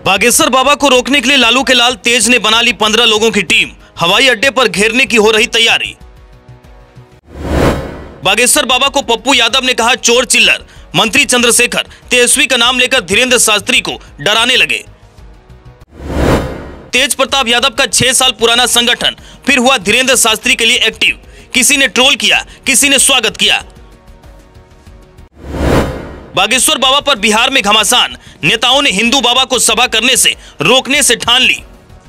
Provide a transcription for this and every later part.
बागेश्वर बाबा को रोकने के लिए लालू के लाल तेज ने बना ली 15 लोगों की टीम। हवाई अड्डे पर घेरने की हो रही तैयारी। बागेश्वर बाबा को पप्पू यादव ने कहा चोर चिल्लर। मंत्री चंद्रशेखर तेजस्वी का नाम लेकर धीरेन्द्र शास्त्री को डराने लगे। तेज प्रताप यादव का 6 साल पुराना संगठन फिर हुआ धीरेन्द्र शास्त्री के लिए एक्टिव। किसी ने ट्रोल किया, किसी ने स्वागत किया। बागेश्वर बाबा पर बिहार में घमासान। नेताओं ने हिंदू बाबा को सभा करने से रोकने से ठान ली।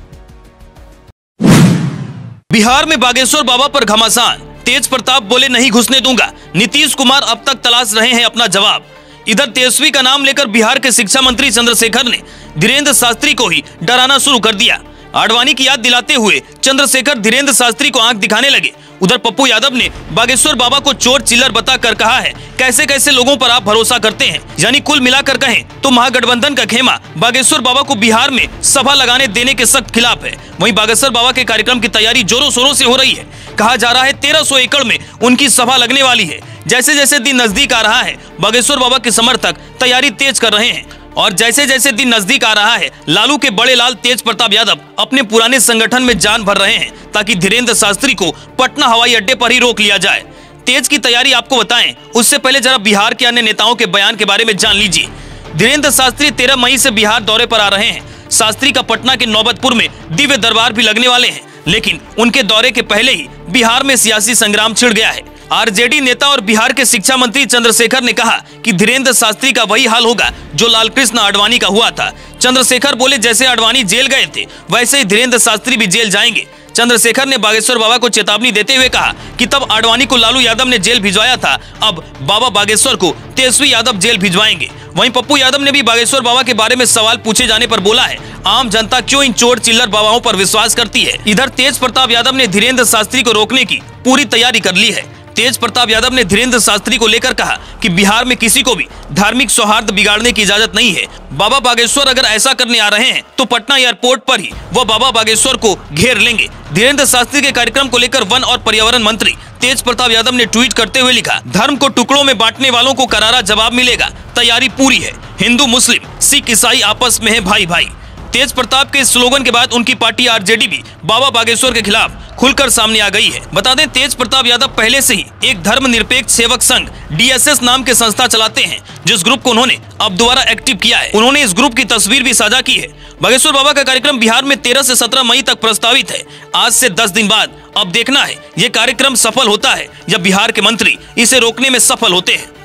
बिहार में बागेश्वर बाबा पर घमासान। तेज प्रताप बोले नहीं घुसने दूंगा। नीतीश कुमार अब तक तलाश रहे हैं अपना जवाब। इधर तेजस्वी का नाम लेकर बिहार के शिक्षा मंत्री चंद्रशेखर ने धीरेन्द्र शास्त्री को ही डराना शुरू कर दिया। आडवाणी की याद दिलाते हुए चंद्रशेखर धीरेन्द्र शास्त्री को आंख दिखाने लगे। उधर पप्पू यादव ने बागेश्वर बाबा को चोर चिल्लर बताकर कहा है कैसे कैसे लोगों पर आप भरोसा करते हैं। यानी कुल मिलाकर कहें तो महागठबंधन का खेमा बागेश्वर बाबा को बिहार में सभा लगाने देने के सख्त खिलाफ है। वहीं बागेश्वर बाबा के कार्यक्रम की तैयारी जोरों शोरों से हो रही है। कहा जा रहा है 1300 एकड़ में उनकी सभा लगने वाली है। जैसे जैसे दिन नजदीक आ रहा है बागेश्वर बाबा के समर्थक तैयारी तेज कर रहे हैं और जैसे जैसे दिन नजदीक आ रहा है लालू के बड़े लाल तेज प्रताप यादव अपने पुराने संगठन में जान भर रहे हैं ताकि धीरेन्द्र शास्त्री को पटना हवाई अड्डे पर ही रोक लिया जाए। तेज की तैयारी आपको बताएं उससे पहले जरा बिहार के अन्य नेताओं के बयान के बारे में जान लीजिए। धीरेन्द्र शास्त्री 13 मई से बिहार दौरे पर आ रहे हैं। शास्त्री का पटना के नौबतपुर में दिव्य दरबार भी लगने वाले हैं, लेकिन उनके दौरे के पहले ही बिहार में सियासी संग्राम छिड़ गया है। आरजेडी नेता और बिहार के शिक्षा मंत्री चंद्रशेखर ने कहा कि धीरेन्द्र शास्त्री का वही हाल होगा जो लालकृष्ण आडवाणी का हुआ था। चंद्रशेखर बोले जैसे आडवाणी जेल गए थे वैसे ही धीरेन्द्र शास्त्री भी जेल जाएंगे। चंद्रशेखर ने बागेश्वर बाबा को चेतावनी देते हुए कहा कि तब आडवाणी को लालू यादव ने जेल भिजवाया था, अब बाबा बागेश्वर को तेजस्वी यादव जेल भिजवाएंगे। वहीं पप्पू यादव ने भी बागेश्वर बाबा के बारे में सवाल पूछे जाने पर बोला है आम जनता क्यों इन चोर चिल्लर बाबाओं पर विश्वास करती है। इधर तेज प्रताप यादव ने धीरेन्द्र शास्त्री को रोकने की पूरी तैयारी कर ली है। तेज प्रताप यादव ने धीरेन्द्र शास्त्री को लेकर कहा कि बिहार में किसी को भी धार्मिक सौहार्द बिगाड़ने की इजाजत नहीं है। बाबा बागेश्वर अगर ऐसा करने आ रहे हैं तो पटना एयरपोर्ट पर ही वह बाबा बागेश्वर को घेर लेंगे। धीरेन्द्र शास्त्री के कार्यक्रम को लेकर वन और पर्यावरण मंत्री तेज प्रताप यादव ने ट्वीट करते हुए लिखा धर्म को टुकड़ों में बांटने वालों को करारा जवाब मिलेगा। तैयारी पूरी है। हिंदू मुस्लिम सिख ईसाई आपस में है भाई भाई। तेज प्रताप के स्लोगन के बाद उनकी पार्टी आरजेडी भी बाबा बागेश्वर के खिलाफ खुलकर सामने आ गई है। बता दें तेज प्रताप यादव पहले से ही एक धर्मनिरपेक्ष सेवक संघ DSS नाम के संस्था चलाते हैं, जिस ग्रुप को उन्होंने अब दोबारा एक्टिव किया है। उन्होंने इस ग्रुप की तस्वीर भी साझा की है। बागेश्वर बाबा का कार्यक्रम बिहार में 13 से 17 मई तक प्रस्तावित है। आज से 10 दिन बाद अब देखना है ये कार्यक्रम सफल होता है या बिहार के मंत्री इसे रोकने में सफल होते हैं।